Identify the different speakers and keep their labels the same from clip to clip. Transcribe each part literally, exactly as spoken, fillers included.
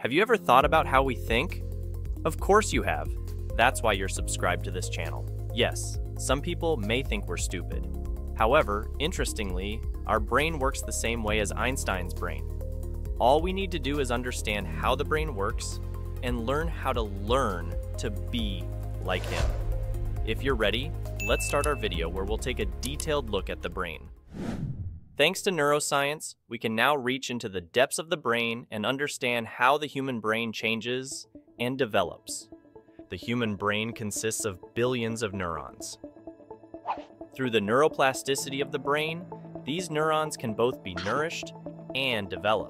Speaker 1: Have you ever thought about how we think? Of course you have. That's why you're subscribed to this channel. Yes, some people may think we're stupid. However, interestingly, our brain works the same way as Einstein's brain. All we need to do is understand how the brain works and learn how to learn to be like him. If you're ready, let's start our video where we'll take a detailed look at the brain. Thanks to neuroscience, we can now reach into the depths of the brain and understand how the human brain changes and develops. The human brain consists of billions of neurons. Through the neuroplasticity of the brain, these neurons can both be nourished and develop.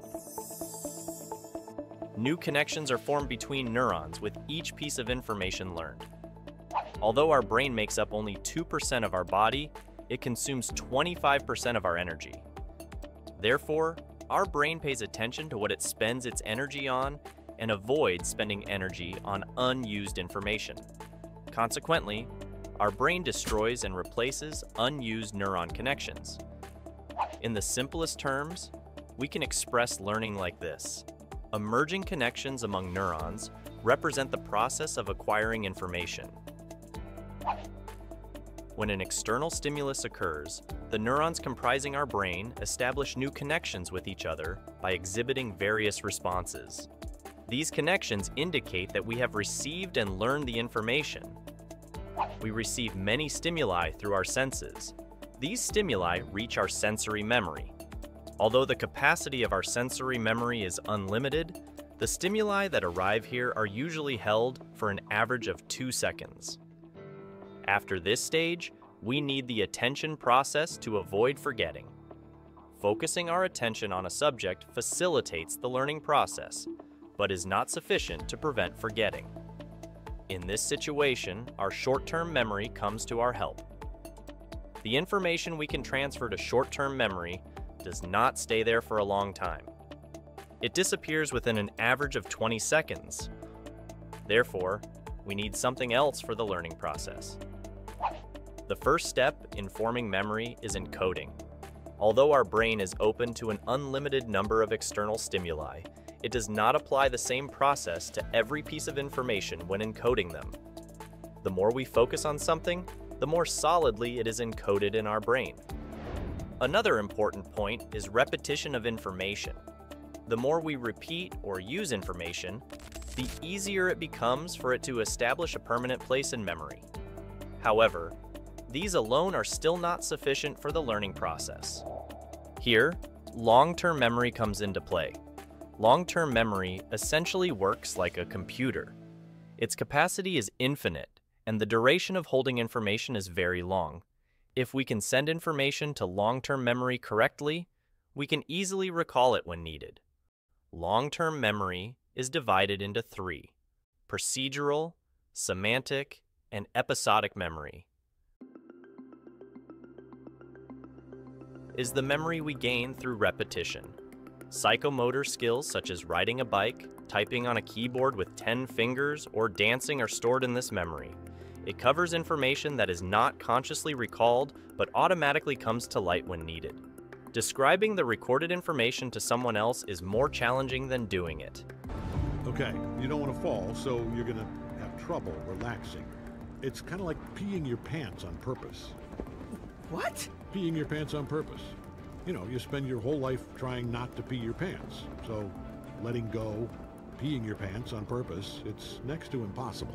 Speaker 1: New connections are formed between neurons with each piece of information learned. Although our brain makes up only two percent of our body, it consumes twenty-five percent of our energy. Therefore, our brain pays attention to what it spends its energy on and avoids spending energy on unused information. Consequently, our brain destroys and replaces unused neuron connections. In the simplest terms, we can express learning like this. Emerging connections among neurons represent the process of acquiring information. When an external stimulus occurs, the neurons comprising our brain establish new connections with each other by exhibiting various responses. These connections indicate that we have received and learned the information. We receive many stimuli through our senses. These stimuli reach our sensory memory. Although the capacity of our sensory memory is unlimited, the stimuli that arrive here are usually held for an average of two seconds. After this stage, we need the attention process to avoid forgetting. Focusing our attention on a subject facilitates the learning process, but is not sufficient to prevent forgetting. In this situation, our short-term memory comes to our help. The information we can transfer to short-term memory does not stay there for a long time. It disappears within an average of twenty seconds. Therefore, we need something else for the learning process. The first step in forming memory is encoding. Although our brain is open to an unlimited number of external stimuli, it does not apply the same process to every piece of information when encoding them. The more we focus on something, the more solidly it is encoded in our brain. Another important point is repetition of information. The more we repeat or use information, the easier it becomes for it to establish a permanent place in memory. However, these alone are still not sufficient for the learning process. Here, long-term memory comes into play. Long-term memory essentially works like a computer. Its capacity is infinite, and the duration of holding information is very long. If we can send information to long-term memory correctly, we can easily recall it when needed. Long-term memory is divided into three: procedural, semantic, and episodic memory. Is the memory we gain through repetition. Psychomotor skills such as riding a bike, typing on a keyboard with ten fingers, or dancing are stored in this memory. It covers information that is not consciously recalled but automatically comes to light when needed. Describing the recorded information to someone else is more challenging than doing it.
Speaker 2: Okay, you don't want to fall, so you're going to have trouble relaxing. It's kind of like peeing your pants on purpose.
Speaker 3: What?
Speaker 2: Peeing your pants on purpose. You know, you spend your whole life trying not to pee your pants. So, letting go, peeing your pants on purpose, it's next to impossible.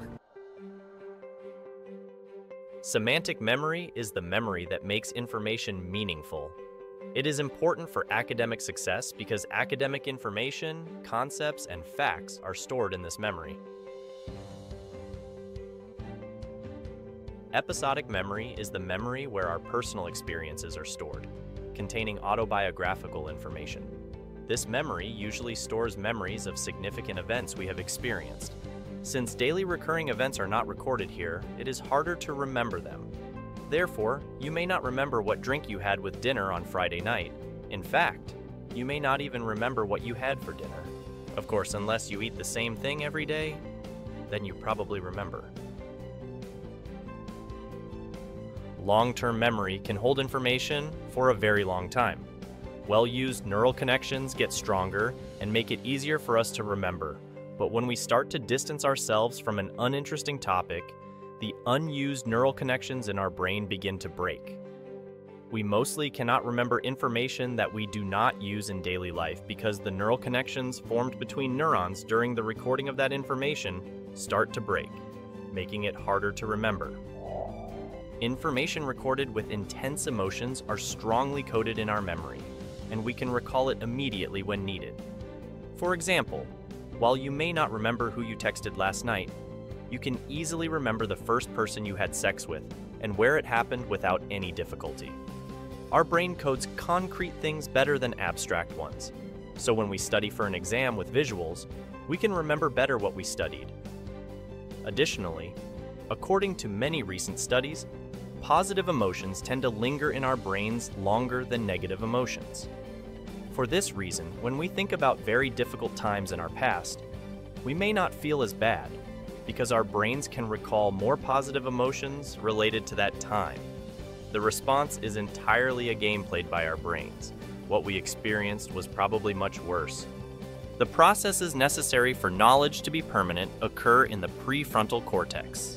Speaker 1: Semantic memory is the memory that makes information meaningful. It is important for academic success because academic information, concepts, and facts are stored in this memory. Episodic memory is the memory where our personal experiences are stored, containing autobiographical information. This memory usually stores memories of significant events we have experienced. Since daily recurring events are not recorded here, it is harder to remember them. Therefore, you may not remember what drink you had with dinner on Friday night. In fact, you may not even remember what you had for dinner. Of course, unless you eat the same thing every day, then you probably remember. Long-term memory can hold information for a very long time. Well-used neural connections get stronger and make it easier for us to remember, But when we start to distance ourselves from an uninteresting topic, the unused neural connections in our brain begin to break. We mostly cannot remember information that we do not use in daily life because the neural connections formed between neurons during the recording of that information start to break, making it harder to remember. Information recorded with intense emotions are strongly coded in our memory, and we can recall it immediately when needed. For example, while you may not remember who you texted last night, you can easily remember the first person you had sex with and where it happened without any difficulty. Our brain codes concrete things better than abstract ones, so when we study for an exam with visuals, we can remember better what we studied. Additionally, according to many recent studies, positive emotions tend to linger in our brains longer than negative emotions. For this reason, when we think about very difficult times in our past, we may not feel as bad, because our brains can recall more positive emotions related to that time. The response is entirely a game played by our brains. What we experienced was probably much worse. The processes necessary for knowledge to be permanent occur in the prefrontal cortex.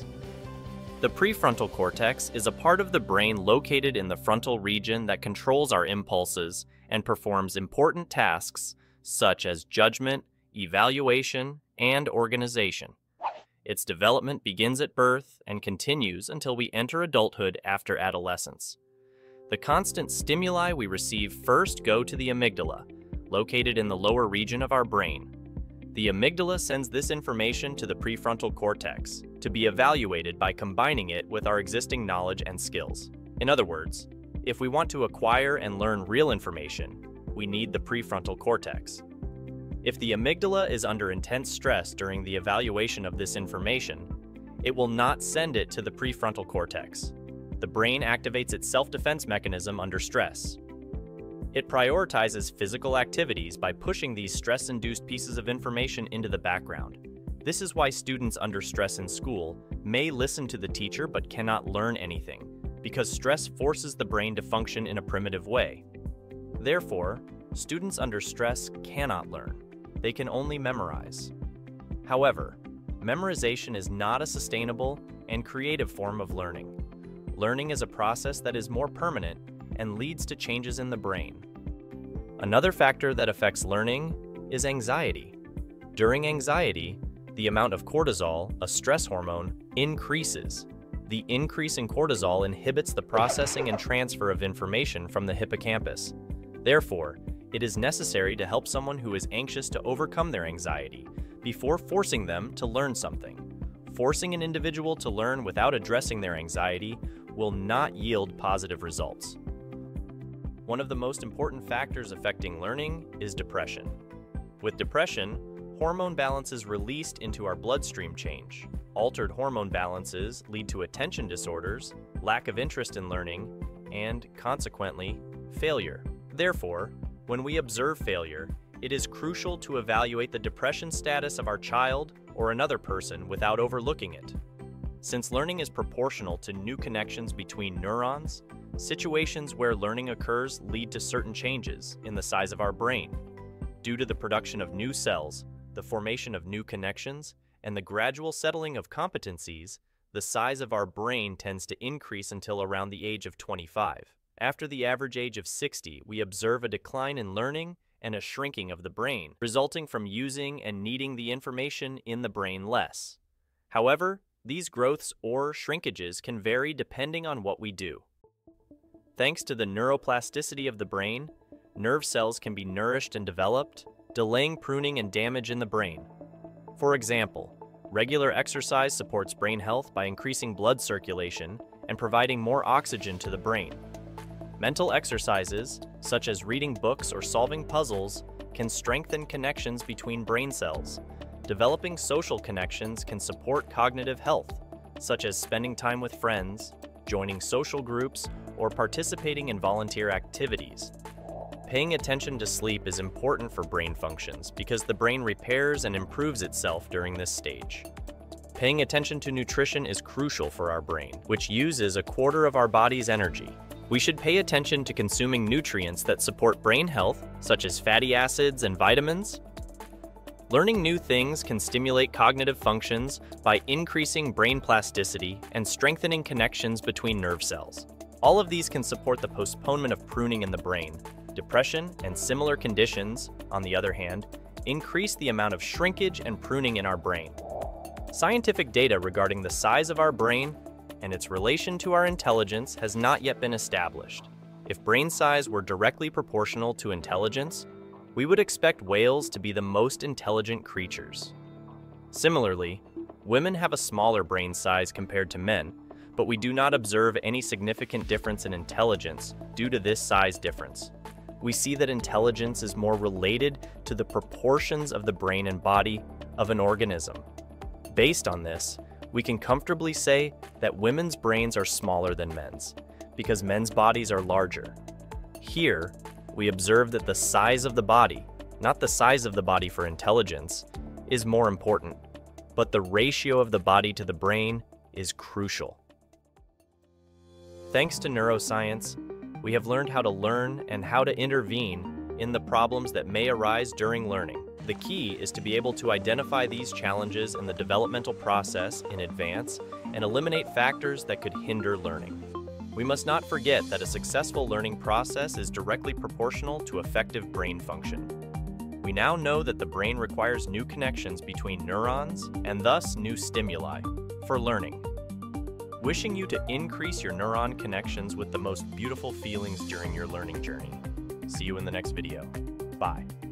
Speaker 1: The prefrontal cortex is a part of the brain located in the frontal region that controls our impulses and performs important tasks such as judgment, evaluation, and organization. Its development begins at birth and continues until we enter adulthood after adolescence. The constant stimuli we receive first go to the amygdala, located in the lower region of our brain. The amygdala sends this information to the prefrontal cortex to be evaluated by combining it with our existing knowledge and skills. In other words, if we want to acquire and learn real information, we need the prefrontal cortex. If the amygdala is under intense stress during the evaluation of this information, it will not send it to the prefrontal cortex. The brain activates its self-defense mechanism under stress. It prioritizes physical activities by pushing these stress-induced pieces of information into the background. This is why students under stress in school may listen to the teacher but cannot learn anything, because stress forces the brain to function in a primitive way. Therefore, students under stress cannot learn. They can only memorize. However, memorization is not a sustainable and creative form of learning. Learning is a process that is more permanent and leads to changes in the brain. Another factor that affects learning is anxiety. During anxiety, the amount of cortisol, a stress hormone, increases. The increase in cortisol inhibits the processing and transfer of information from the hippocampus. Therefore, it is necessary to help someone who is anxious to overcome their anxiety before forcing them to learn something. Forcing an individual to learn without addressing their anxiety will not yield positive results. One of the most important factors affecting learning is depression. With depression, hormone balance is released into our bloodstream change. Altered hormone balances lead to attention disorders, lack of interest in learning, and, consequently, failure. Therefore, when we observe failure, it is crucial to evaluate the depression status of our child or another person without overlooking it. Since learning is proportional to new connections between neurons, situations where learning occurs lead to certain changes in the size of our brain. Due to the production of new cells, the formation of new connections, and the gradual settling of competencies, the size of our brain tends to increase until around the age of twenty-five. After the average age of sixty, we observe a decline in learning and a shrinking of the brain, resulting from using and needing the information in the brain less. However, these growths or shrinkages can vary depending on what we do. Thanks to the neuroplasticity of the brain, nerve cells can be nourished and developed, delaying pruning and damage in the brain. For example, regular exercise supports brain health by increasing blood circulation and providing more oxygen to the brain. Mental exercises, such as reading books or solving puzzles, can strengthen connections between brain cells. Developing social connections can support cognitive health, such as spending time with friends, joining social groups, or participating in volunteer activities. Paying attention to sleep is important for brain functions because the brain repairs and improves itself during this stage. Paying attention to nutrition is crucial for our brain, which uses a quarter of our body's energy. We should pay attention to consuming nutrients that support brain health, such as fatty acids and vitamins. Learning new things can stimulate cognitive functions by increasing brain plasticity and strengthening connections between nerve cells. All of these can support the postponement of pruning in the brain. Depression and similar conditions, on the other hand, increase the amount of shrinkage and pruning in our brain. Scientific data regarding the size of our brain and its relation to our intelligence has not yet been established. If brain size were directly proportional to intelligence, we would expect whales to be the most intelligent creatures. Similarly, women have a smaller brain size compared to men, but we do not observe any significant difference in intelligence due to this size difference. We see that intelligence is more related to the proportions of the brain and body of an organism. Based on this, we can comfortably say that women's brains are smaller than men's, because men's bodies are larger. Here, we observe that the size of the body, not the size of the body for intelligence, is more important, but the ratio of the body to the brain is crucial. Thanks to neuroscience, we have learned how to learn and how to intervene in the problems that may arise during learning. The key is to be able to identify these challenges in the developmental process in advance and eliminate factors that could hinder learning. We must not forget that a successful learning process is directly proportional to effective brain function. We now know that the brain requires new connections between neurons and thus new stimuli for learning. Wishing you to increase your neuron connections with the most beautiful feelings during your learning journey. See you in the next video. Bye.